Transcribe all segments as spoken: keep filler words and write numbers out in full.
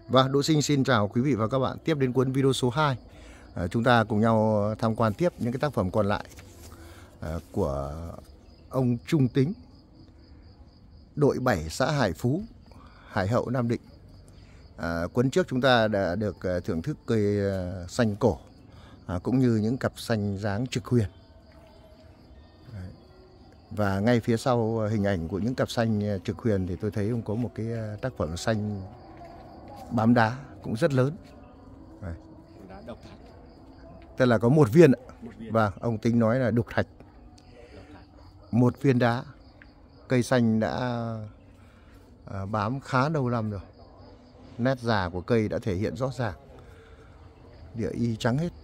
Và Đỗ Sinh xin chào quý vị và các bạn. Tiếp đến cuốn video số hai, à, chúng ta cùng nhau tham quan tiếp những cái tác phẩm còn lại à, của ông Trung Tính, đội bảy xã Hải Phú, Hải Hậu, Nam Định. À, cuốn trước chúng ta đã được thưởng thức cây xanh cổ à, cũng như những cặp xanh dáng trực huyền. Đấy. Và ngay phía sau hình ảnh của những cặp xanh trực huyền thì tôi thấy ông có một cái tác phẩm xanh bám đá cũng rất lớn. Đấy. Đá độc thạch. Tức là có một viên, một viên. Và ông Tính nói là đục thạch. Độc thạch. Một viên đá. Cây xanh đã à, bám khá lâu năm rồi. Nét già của cây đã thể hiện rõ ràng. Địa y trắng hết.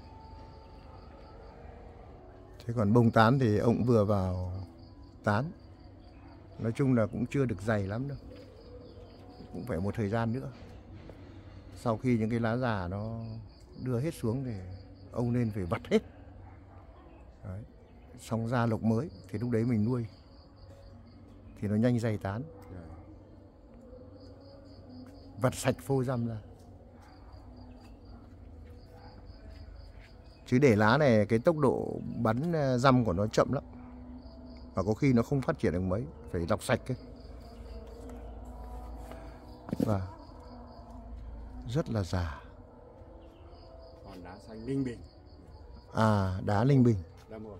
Thế còn bông tán thì ông vừa vào tán. Nói chung là cũng chưa được dày lắm đâu. Cũng phải một thời gian nữa. Sau khi những cái lá già nó đưa hết xuống thì ông nên phải vặt hết. Đấy. Xong ra lộc mới thì lúc đấy mình nuôi thì nó nhanh dày tán. Vặt sạch phôi răm ra. Chứ để lá này cái tốc độ bắn răm của nó chậm lắm. Và có khi nó không phát triển được mấy. Phải lọc sạch ấy. Và rất là già. Còn đá xanh Ninh Bình. À, đá Ninh Bình. Đá một.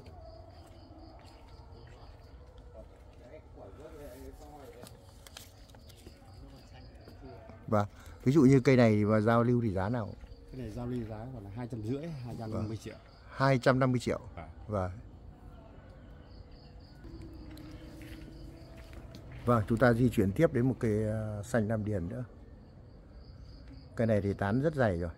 Và ví dụ như cây này và giao lưu thì giá nào? Cái này giao lưu giá còn là hai trăm rưỡi, hai trăm năm mươi triệu. hai trăm năm mươi triệu. À. Và Vâng, chúng ta di chuyển tiếp đến một cây xanh Nam Điền nữa. Cây này thì tán rất dày rồi.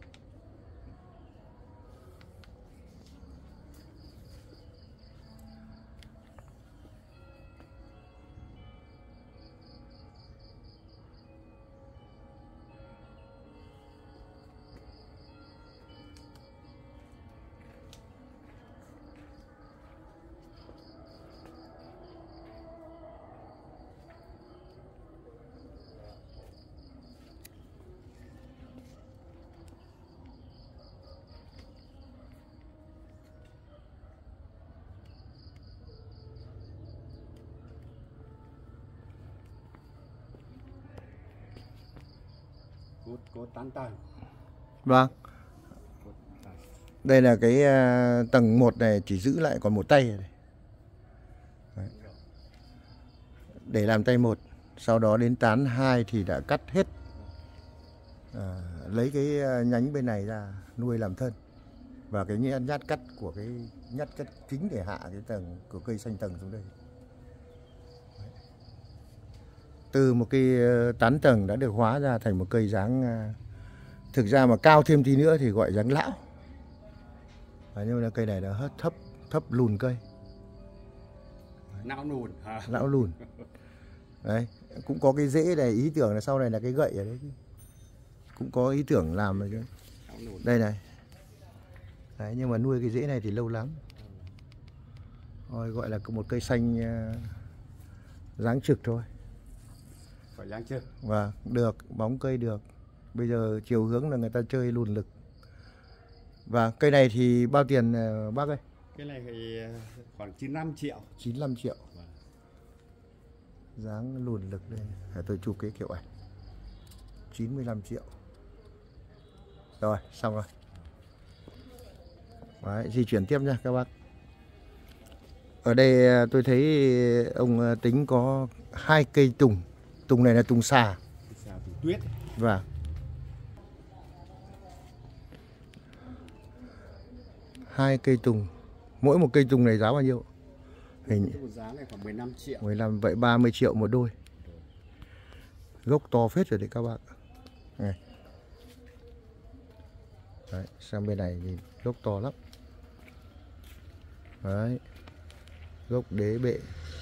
Cốt, cốt tán tầng. Vâng. Đây là cái tầng một này chỉ giữ lại còn một tay này. Đấy. Để làm tay một. Sau đó đến tán hai thì đã cắt hết. À, lấy cái nhánh bên này ra nuôi làm thân. Và cái nhát cắt của cái nhát cắt chính để hạ cái tầng của cây xanh tầng xuống đây. Đấy. Từ một cái tán tầng đã được hóa ra thành một cây dáng, thực ra mà cao thêm tí nữa thì gọi dáng lão. À, nhưng mà cây này là hết thấp thấp lùn cây. Não lùn hả? Lão lùn. Đấy, cũng có cái rễ này, ý tưởng là sau này là cái gậy ở đấy. Cũng có ý tưởng làm rồi chứ. Đây này. Đấy, nhưng mà nuôi cái rễ này thì lâu lắm. Rồi gọi là một cây xanh uh, dáng trực thôi. Phải dáng trực. Và được, bóng cây được. Bây giờ chiều hướng là người ta chơi lùn lực. Và cây này thì bao tiền uh, bác ơi? Cái này thì khoảng chín mươi lăm triệu. chín mươi lăm triệu. Vâng. Dáng lùn lực đây. Để tôi chụp cái kiểu ảnh. chín mươi lăm triệu. Rồi, xong rồi. Đấy, di chuyển tiếp nha các bác. Ở đây tôi thấy ông Tính có hai cây tùng. Tùng này là tùng xà. Xà tùng tuyết. Vâng. Hai cây tùng. Mỗi một cây tùng này giá bao nhiêu? Hình cái giá này khoảng mười lăm triệu. mười lăm, vậy ba mươi triệu một đôi. Gốc to phết rồi đấy các bạn. Này. Đấy, sang bên này thì gốc to lắm. Đấy. Gốc đế bệ.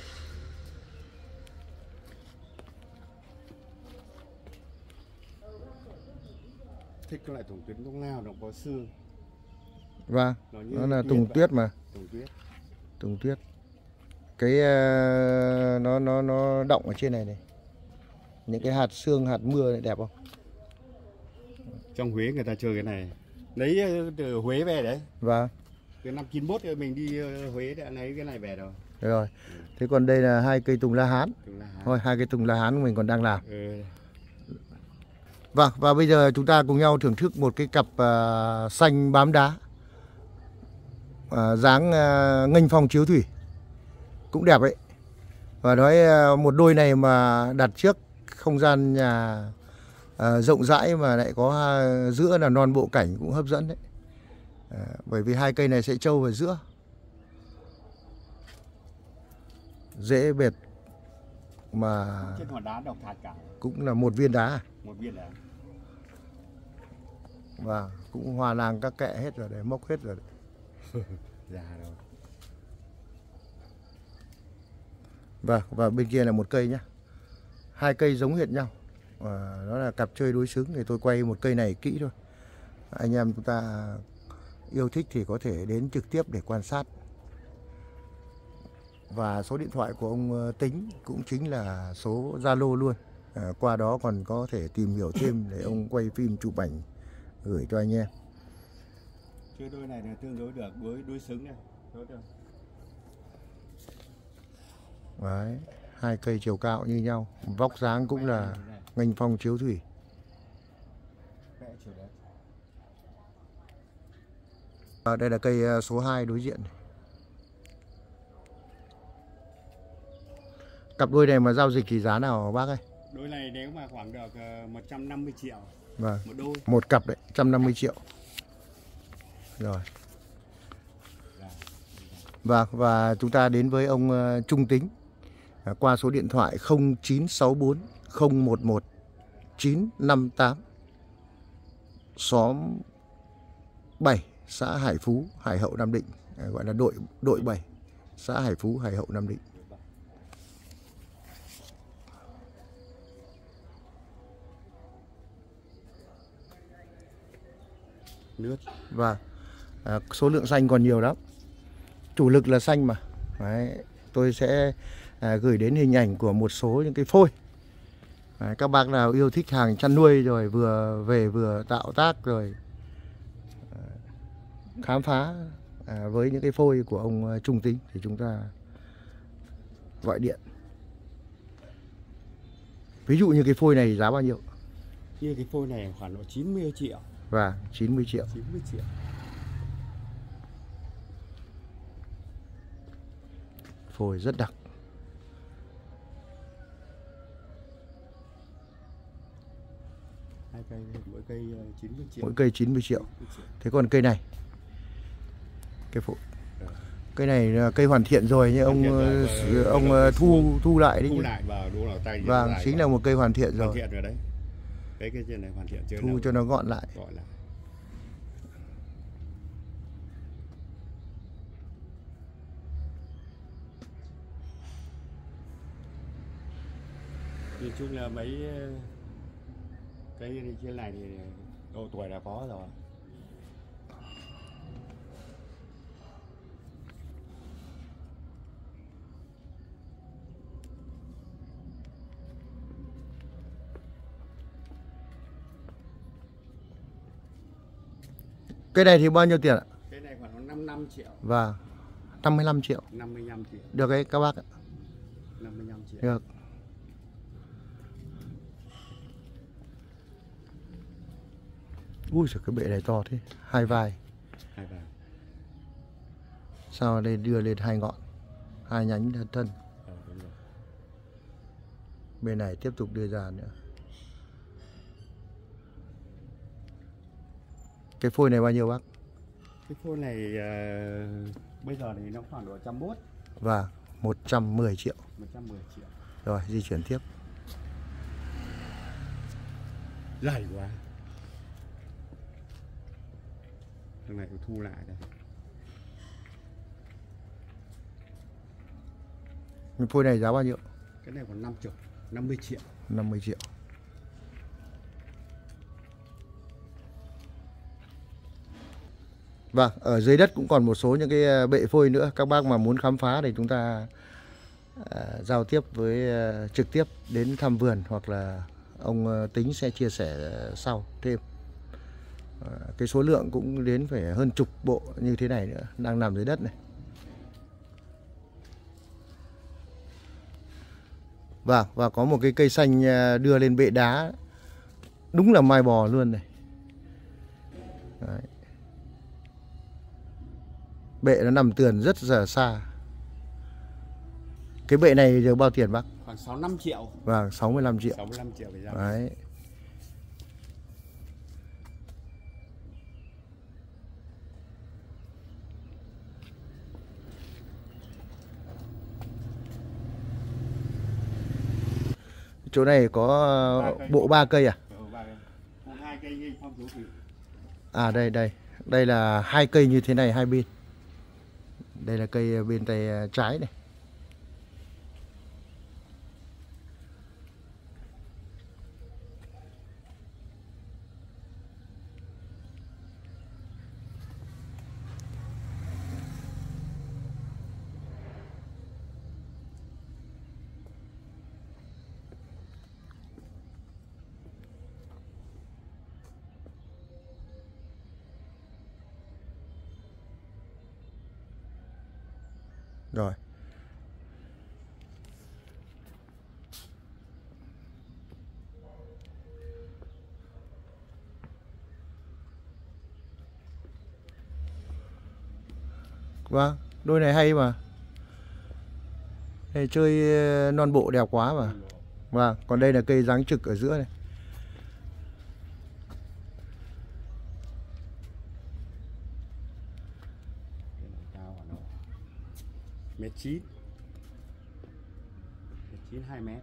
Thích cái loại tùng tuyết lúc nào nó có xương. Vâng, nó, nó là tùng tuyết mà. Tùng tuyết. Tùng tuyết. Cái uh, nó nó nó động ở trên này này. Những cái hạt sương, hạt mưa này đẹp không? Trong Huế người ta chơi cái này. Lấy từ Huế về đấy. Vâng. Từ năm chín mốt mình đi Huế đã lấy cái này về rồi. Được rồi. Thế còn đây là hai cây tùng la hán. Tùng la hán. Thôi, hai cây tùng la hán của mình còn đang làm. Ừ. Vâng, và bây giờ chúng ta cùng nhau thưởng thức một cái cặp uh, xanh bám đá. Uh, dáng uh, nghênh phong chiếu thủy. Cũng đẹp ấy. Và nói uh, một đôi này mà đặt trước không gian nhà uh, rộng rãi mà lại có uh, giữa là non bộ cảnh cũng hấp dẫn đấy. Uh, bởi vì hai cây này sẽ trâu vào giữa. Dễ bệt mà Trên hòn đá độc thạch cả. Cũng là một viên đá. Một viên đá. Và cũng hòa làng các kệ hết rồi đấy, mốc hết rồi đấy. Già rồi. Và, và bên kia là một cây nhá. Hai cây giống hệt nhau. Và nó là cặp chơi đối xứng. Thì tôi quay một cây này kỹ thôi. Anh em chúng ta yêu thích thì có thể đến trực tiếp để quan sát. Và số điện thoại của ông Tính cũng chính là số Zalo luôn. À, qua đó còn có thể tìm hiểu thêm để ông quay phim chụp ảnh gửi cho anh em. Chơi đôi này là tương đối được, đối đối xứng này, đối được. Đấy, hai cây chiều cao như nhau, vóc dáng cũng là nghênh phong chiếu thủy. À, đây là cây số hai đối diện. Cặp đôi này mà giao dịch thì giá nào bác ơi? Đôi này nếu mà khoảng được một trăm năm mươi triệu. Vâng. Một đôi. Một cặp đấy, một trăm năm mươi triệu. Rồi. Và, và chúng ta đến với ông uh, Trung Tính à, qua số điện thoại không chín sáu bốn không một một chín năm tám, xóm bảy, xã Hải Phú, Hải Hậu, Nam Định, à, gọi là đội đội bảy, xã Hải Phú, Hải Hậu, Nam Định. Nước. Và à, số lượng xanh còn nhiều lắm. Chủ lực là xanh mà. Đấy, tôi sẽ à, gửi đến hình ảnh của một số những cái phôi. Đấy, các bác nào yêu thích hàng chăn nuôi rồi vừa về vừa tạo tác rồi à, khám phá à, với những cái phôi của ông Trung Tính thì chúng ta gọi điện. Ví dụ như cái phôi này giá bao nhiêu? Như cái phôi này khoảng độ chín mươi triệu. Và chín mươi triệu. chín mươi triệu. Phôi rất đặc. Hai cây, mỗi cây chín mươi triệu. Mỗi cây chín mươi triệu. Thế còn cây này, cây phôi, cây này là cây hoàn thiện rồi nhưng ông rồi, ông rồi, thu thu lại đi. Thu lại vào đúng là tay. Vâng, chính là một cây hoàn thiện rồi. Hoàn thiện rồi đấy. Cái cây trên này hoàn thiện chưa? Thu cho nó gọn lại. Gọi là. Nhìn chung là mấy cây trên này thì độ tuổi là có rồi. Cây này thì bao nhiêu tiền ạ? Cây này khoảng năm mươi lăm triệu. Và năm mươi lăm triệu. năm mươi lăm triệu. Được đấy các bác ạ. năm mươi lăm triệu. Được. Ui giời, cái bệ này to thế. Hai vai. Hai vai. Sao đây đưa lên hai ngọn, hai nhánh thân thân. Ờ, đúng rồi. Bên này tiếp tục đưa ra nữa. Cái phôi này bao nhiêu bác? Cái phôi này uh, bây giờ thì nó khoảng độ một trăm mốt. Và một trăm mười triệu. một trăm mười triệu. Rồi di chuyển tiếp. Dày quá. Thằng này tôi thu lại đây. Cái phôi này giá bao nhiêu? Cái này còn năm mươi, năm mươi triệu. năm mươi triệu. Vâng, ở dưới đất cũng còn một số những cái bệ phôi nữa. Các bác mà muốn khám phá thì chúng ta à, giao tiếp với à, trực tiếp đến thăm vườn, hoặc là ông à, Tính sẽ chia sẻ sau thêm. À, cái số lượng cũng đến phải hơn chục bộ như thế này nữa, đang nằm dưới đất này. Và và có một cái cây xanh đưa lên bệ đá, đúng là mai bò luôn này. Đấy. Bệ nó nằm tườn rất là xa. Cái bệ này được bao tiền bác? Khoảng sáu mươi lăm triệu. Vâng, sáu mươi lăm triệu. sáu mươi lăm triệu phải ra. Đấy. Chỗ này có ba bộ ba cây à? Ừ, ba cây. Hai cây như phong thú thủy. À đây đây, đây là hai cây như thế này hai bên. Đây là cây bên tay trái này. Rồi. Vâng, đôi này hay mà. Đây chơi non bộ đẹp quá mà. Vâng, còn đây là cây dáng trực ở giữa này. Mét chín. Mét chín hai mét.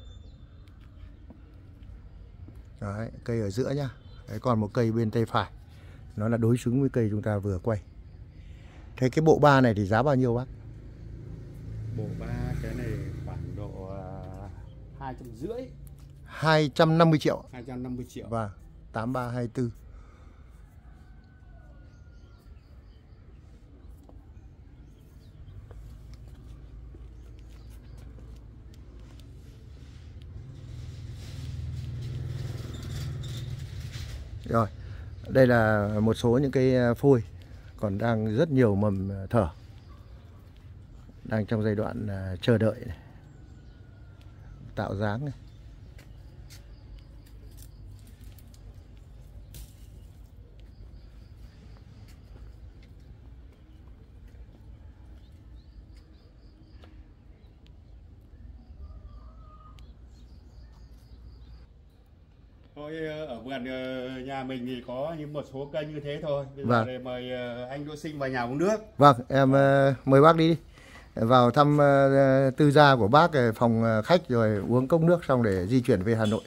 Đấy, cây ở giữa nhá. Đấy, còn một cây bên tay phải. Nó là đối xứng với cây chúng ta vừa quay. Thế cái bộ ba này thì giá bao nhiêu bác? Bộ ba cái này khoảng độ uh, hai trăm rưỡi. hai trăm năm mươi triệu. hai trăm năm mươi triệu. Vâng, tám ba hai tư. Rồi, đây là một số những cái phôi còn đang rất nhiều mầm thở, đang trong giai đoạn chờ đợi này, tạo dáng này. Thôi ở vườn nhà mình thì có những một số cây như thế thôi. Bây Vâng. giờ mời anh Đỗ Sinh vào nhà uống nước. Vâng, em uh, mời bác đi vào thăm uh, tư gia của bác, phòng khách, rồi uống cốc nước xong để di chuyển về Hà Nội.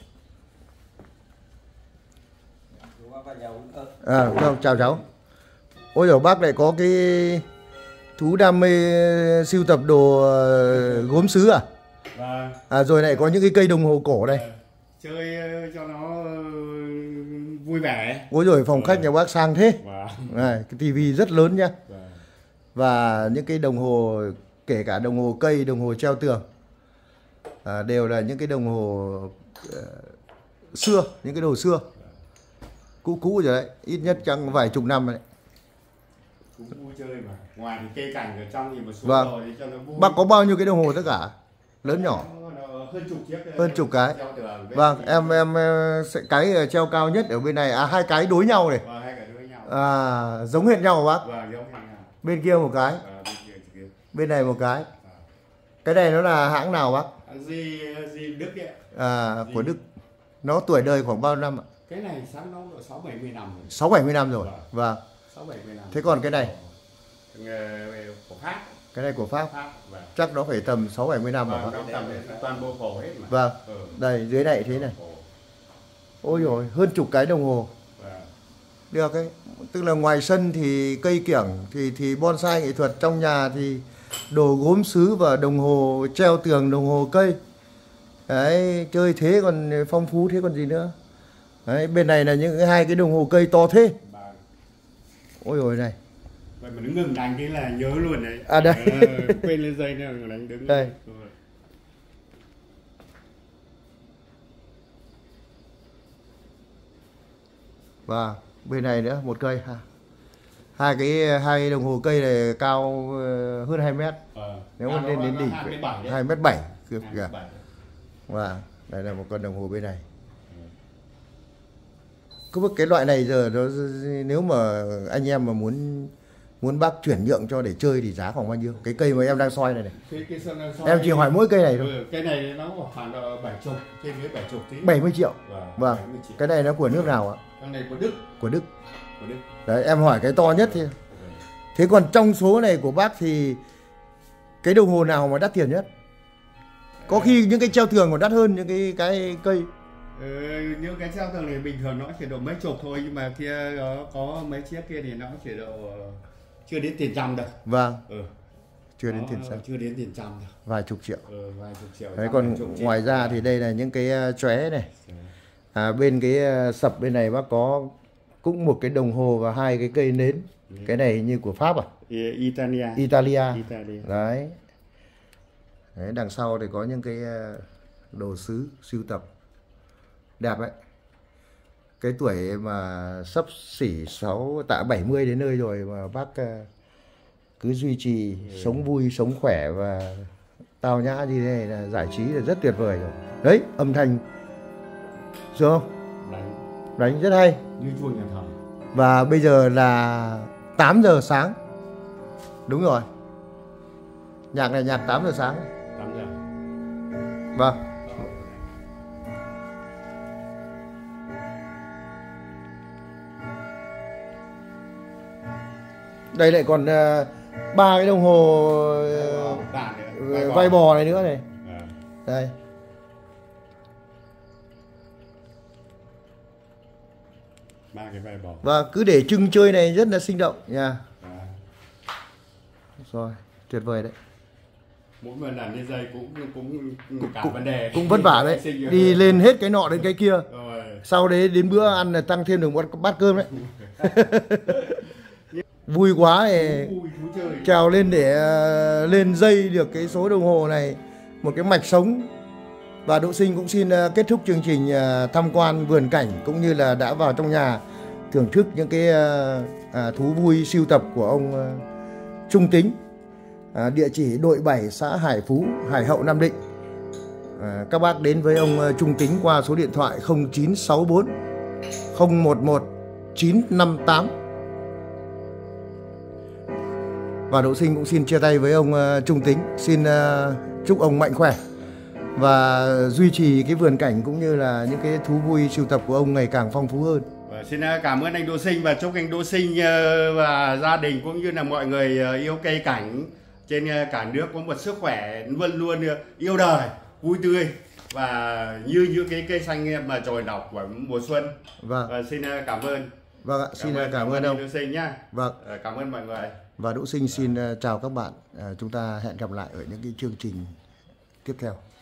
À, không, chào cháu. Ôi dồi, bác lại có cái thú đam mê sưu tập đồ uh, gốm sứ à? Vâng. À, rồi lại có những cái cây đồng hồ cổ đây. Chơi cho nó vui vẻ. Ôi rồi, phòng khách nhà bác sang thế. Vâng. Này, cái tivi rất lớn nhá. Vâng. Và những cái đồng hồ, kể cả đồng hồ cây, đồng hồ treo tường, à, đều là những cái đồng hồ uh, xưa, những cái đồ xưa. Cũ cũ rồi đấy, ít nhất chẳng vài chục năm rồi đấy. Cũng vui chơi mà. Ngoài thì cây cảnh ở trong thì một số Vâng. đồ thì cho nó vui. Bác có bao nhiêu cái đồng hồ tất cả? Lớn nhỏ? Hơn chục chiếc. Hơn chục cái. Vâng, em em sẽ cái treo cao nhất ở bên này, à hai cái đối nhau này. Vâng, hai cái đối nhau. À, giống hệt nhau bác. Vâng, giống hệt nhau. Bên kia một cái. Vâng, bên kia, kia. Bên này một cái. Cái này nó là hãng nào bác? Gì gì Đức đấy. À, của Đức. Nó tuổi đời khoảng bao năm ạ? Cái này sáng nó độ sáu bảy mươi năm rồi. sáu bảy mươi năm rồi. Vâng. Vâng. sáu bảy mươi năm. Thế còn cái này? Của Pháp. Cái này của Pháp. Pháp. Vâng. Chắc nó phải tầm sáu bảy mươi năm Vâng, rồi. nó tầm toàn bộ cổ hết mà. Vâng. Ừ. Đây dưới này thế này. Ôi rồi, hơn chục cái đồng hồ. Vâng. Được ấy. Tức là ngoài sân thì cây kiểng thì thì bonsai nghệ thuật, trong nhà thì đồ gốm sứ và đồng hồ treo tường, đồng hồ cây. Đấy, chơi thế còn phong phú thế còn gì nữa. Đấy, bên này là những hai cái đồng hồ cây to thế. Vâng. Ôi rồi này. Vậy mà nó ngừng đánh cái là nhớ luôn đấy. À đây. Ờ, quên lên dây nữa đánh đứng. Đây. Và bên này nữa một cây ha. Hai cái hai đồng hồ cây này cao hơn hai mét. Ờ, Nếu mà lên đến đỉnh hai mét bảy kìa. Và đây là một con đồng hồ bên này. Cứ cái loại này giờ nó, nếu mà anh em mà muốn muốn bác chuyển nhượng cho để chơi thì giá khoảng bao nhiêu? Cái cây mà em đang soi này này. Cái, cái soi em chỉ hỏi mỗi cây này thôi. Ừ, cây này nó khoảng bảy chục, trên dưới bảy chục tí. bảy mươi triệu. Vâng. Vâng. Cái này nó của nước nào ạ? Cái này của Đức. Của Đức. Của Đức. Đấy, em hỏi cái to nhất thôi. Thế còn trong số này của bác thì cái đồng hồ nào mà đắt tiền nhất? Có khi những cái treo tường còn đắt hơn những cái cái cây. Ừ, những cái treo tường này bình thường nó chỉ độ mấy chục thôi, nhưng mà kia nó có mấy chiếc kia thì nó chỉ độ chưa đến tiền trăm đâu. Vâng. Ừ. Chưa đến tiền trăm. Chưa đến tiền trăm đâu. Vài chục triệu. Ừ, vài chục triệu. Đấy, còn ngoài ra triệu. Thì đây là những cái chóe này. À, bên cái sập bên này bác có cũng một cái đồng hồ và hai cái cây nến. Ừ. Cái này như của Pháp à? Italia. Italia. Italia. Đấy. Đấy, đằng sau thì có những cái đồ sứ sưu tập đẹp đấy. Cái tuổi mà sắp xỉ sáu tạ bảy mươi đến nơi rồi mà bác cứ duy trì ừ. sống vui, sống khỏe và tao nhã như thế này là giải trí là rất tuyệt vời rồi. Đấy, âm thanh được không? Đánh. Đánh rất hay. Như chuông nhà thờ. Và bây giờ là tám giờ sáng. Đúng rồi. Nhạc này nhạc tám giờ sáng. tám giờ. Vâng. Đây lại còn ba uh, cái đồng hồ uh, vai bò này nữa này. À. Đây. Ba cái vai bò. Và cứ để trưng chơi này rất là sinh động nha. À. Rồi, tuyệt vời đấy. Mỗi lần làm như dây cũng cũng cũng cả cũng, vấn đề. Cũng vất vả đấy. Đi lên hết cái nọ đến cái kia. Rồi. Sau đấy đến bữa ăn là tăng thêm được một bát cơm đấy. Vui quá thì trèo lên để uh, lên dây được cái số đồng hồ này, một cái mạch sống. Và Độ Sinh cũng xin uh, kết thúc chương trình uh, tham quan vườn cảnh cũng như là đã vào trong nhà thưởng thức những cái uh, uh, thú vui sưu tập của ông uh, Trung Tính, uh, địa chỉ đội bảy xã Hải Phú, Hải Hậu, Nam Định. Uh, các bác đến với ông uh, Trung Tính qua số điện thoại không chín sáu bốn không một một chín năm tám. Và Độ Sinh cũng xin chia tay với ông uh, Trung Tính, xin uh, chúc ông mạnh khỏe và duy trì cái vườn cảnh cũng như là những cái thú vui sưu tập của ông ngày càng phong phú hơn. Và xin cảm ơn anh Độ Sinh và chúc anh Độ Sinh uh, và gia đình cũng như là mọi người uh, yêu cây cảnh trên uh, cả nước có một sức khỏe, luôn luôn uh, yêu đời, vui tươi và như những cái cây xanh mà trồi nọc của mùa xuân. Vâng. Và xin uh, cảm ơn. Vâng ạ, xin cảm ơn, cảm ơn ông Độ Sinh nhá. Vâng. Uh, cảm ơn mọi người. Và Độ Sinh xin chào các bạn. À, chúng ta hẹn gặp lại ở những cái chương trình tiếp theo.